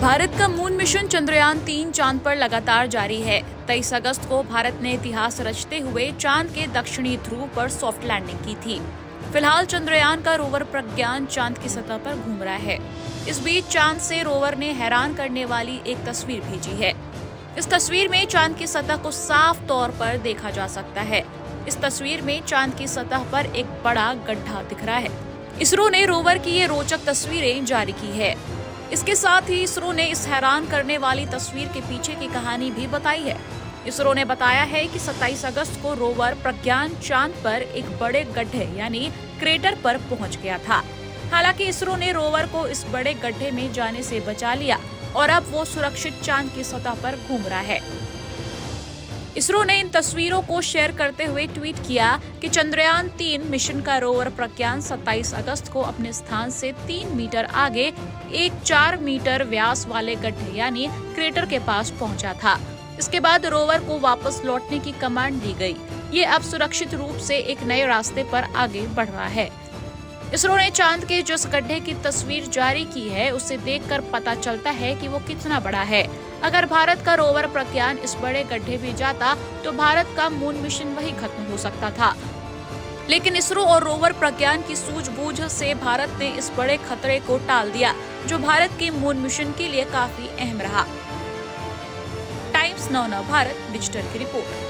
भारत का moon mission Chandrayaan-3 चांद पर लगातार जारी है। 23 अगस्त को भारत ने इतिहास रचते हुए चांद के दक्षिणी ध्रुव पर सॉफ्ट लैंडिंग की थी। फिलहाल चंद्रयान का रोवर प्रज्ञान चांद की सतह पर घूम रहा है। इस बीच चांद से रोवर ने हैरान करने वाली एक तस्वीर भेजी है। इस तस्वीर में चांद की सतह को साफ तौर पर देखा जा सकता है। इस तस्वीर में चांद की सतह पर एक बड़ा गड्ढा दिख रहा है। इसरो ने रोवर की ये रोचक तस्वीरें जारी की है। इसके साथ ही इसरो ने इस हैरान करने वाली तस्वीर के पीछे की कहानी भी बताई है। इसरो ने बताया है कि 27 अगस्त को रोवर प्रज्ञान चांद पर एक बड़े गड्ढे यानी क्रेटर पर पहुंच गया था। हालांकि इसरो ने रोवर को इस बड़े गड्ढे में जाने से बचा लिया और अब वो सुरक्षित चांद की सतह पर घूम रहा है। इसरो ने इन तस्वीरों को शेयर करते हुए ट्वीट किया कि चंद्रयान-3 मिशन का रोवर प्रज्ञान 27 अगस्त को अपने स्थान से 3 मीटर आगे एक 4 मीटर व्यास वाले गड्ढे यानी क्रेटर के पास पहुंचा था। इसके बाद रोवर को वापस लौटने की कमांड दी गई। ये अब सुरक्षित रूप से एक नए रास्ते पर आगे बढ़ रहा है। इसरो ने चांद के जिस गड्ढे की तस्वीर जारी की है उसे देखकर पता चलता है कि वो कितना बड़ा है। अगर भारत का रोवर प्रज्ञान इस बड़े गड्ढे में जाता तो भारत का मून मिशन वही खत्म हो सकता था। लेकिन इसरो और रोवर प्रज्ञान की सूझबूझ से भारत ने इस बड़े खतरे को टाल दिया, जो भारत के मून मिशन के लिए काफी अहम रहा। टाइम्स नाउ भारत डिजिटल की रिपोर्ट।